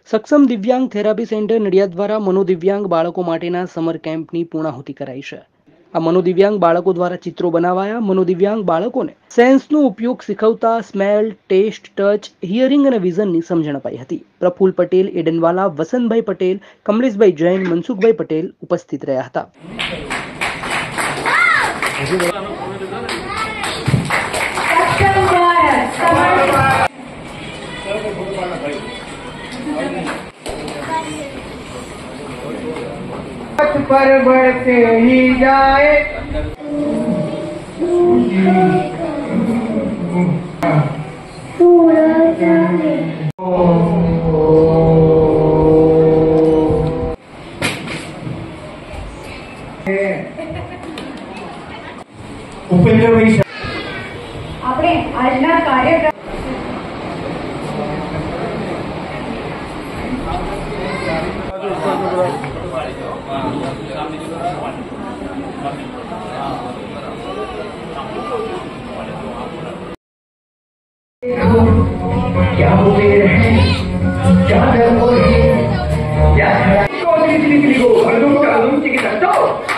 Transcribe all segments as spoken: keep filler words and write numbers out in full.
સક્ષમ દિવ્યાંગ therapy centre Nadiad દ્વારા મનોદિવ્યાંગ બાળકો માટેના સમર કેમ્પની પૂર્ણાહુતિ કરાઈ છે। આ મનોદિવ્યાંગ બાળકો દ્વારા ચિત્રો બનાવાયા। મનોદિવ્યાંગ બાળકોને સેન્સનો ઉપયોગ શીખવતા સ્મેલ, ટેસ્ટ, ટચ, હિયરિંગ અને વિઝનની સમજણ અપાઈ હતી। પ્રફુલ પટેલ, એડનવાલા, વસંતભાઈ પટેલ, કમલેશભાઈ જૈન, મનસુખભાઈ પટેલ ઉપસ્થિત રહ્યા હતા। पर बढ़ते ही जाए उपेंद्र भाई આપણે આજના કાર્યક્રમ क्या बोले क्या बोले क्या को निकली निकली को हरदम का हरदम की करतो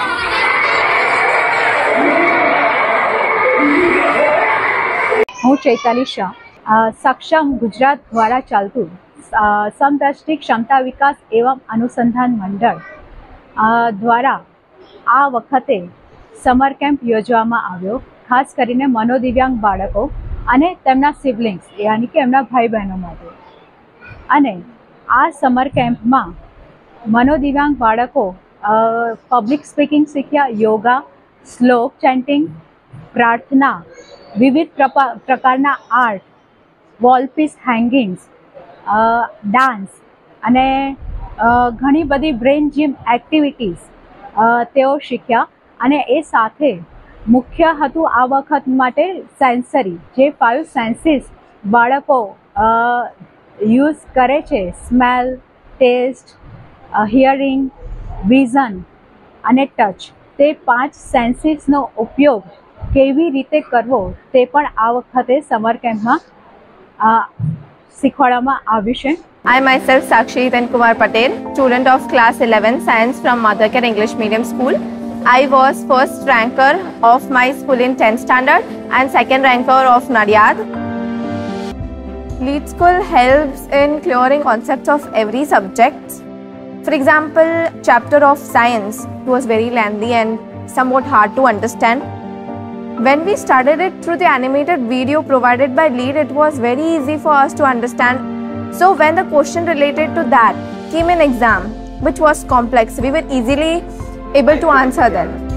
હું ચૈતાલી શાહ સક્ષમ ગુજરાત દ્વારા ચાલતું સમદ્રષ્ટિ ક્ષમતા વિકાસ એવં અનુસંધાન મંડળ દ્વારા આ વખતે સમર કેમ્પ યોજવામાં આવ્યો, ખાસ કરીને મનોદિવ્યાંગ બાળકો અને તેમના સિબલિંગ્સ યાની કે એમના ભાઈ બહેનો માટે। અને આ સમર કેમ્પમાં મનોદિવ્યાંગ બાળકો પબ્લિક સ્પીકિંગ શીખ્યા, યોગા, શ્લોક ચેન્ટિંગ, પ્રાર્થના, વિવિધ પ્રકારના art, wall piece hangings, dance અને ઘણી બધી બ્રેન જીમ એક્ટિવિટીઝ તેઓ શીખ્યા। અને એ સાથે મુખ્ય હતું આ વખત માટે સેન્સરી, જે ફાઇવ સેન્સીસ બાળકો યુઝ કરે છે, સ્મેલ, ટેસ્ટ, હિયરિંગ, વિઝન અને ટચ, તે પાંચ સેન્સીસનો ઉપયોગ કેવી રીતે કરવો તે પણ આ વખતે સમર કેમ્પમાં શીખવાડવામાં આવ્યું છે। I myself Sakshi Hitan Kumar Patel, student of class eleven science from Mother Care English Medium School. I was first ranker of my school in tenth standard and second ranker of Nadiad. Lead School helps in clearing concepts of every subject. For example, chapter of science was very lengthy and somewhat hard to understand. When we started it through the animated video provided by Lead, it was very easy for us to understand. So when the question related to that came in exam, which was complex, we were easily able to answer them.